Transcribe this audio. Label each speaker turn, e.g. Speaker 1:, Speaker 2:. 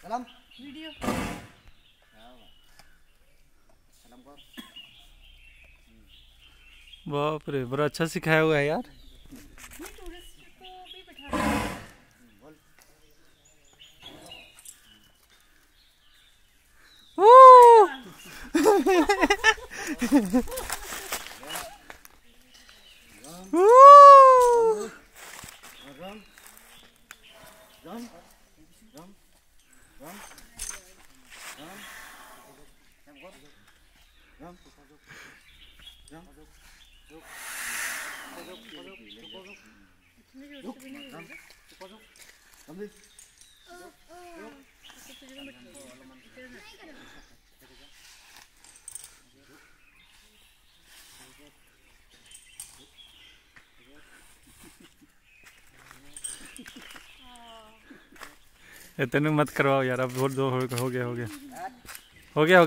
Speaker 1: Video
Speaker 2: बाप रे, बड़ा अच्छा सिखाया हुआ है यार।
Speaker 1: टूरिस्ट को भी बैठा
Speaker 2: इतने मत करवाओ यार, अब बहुत दो हो गया हो गया हो गया।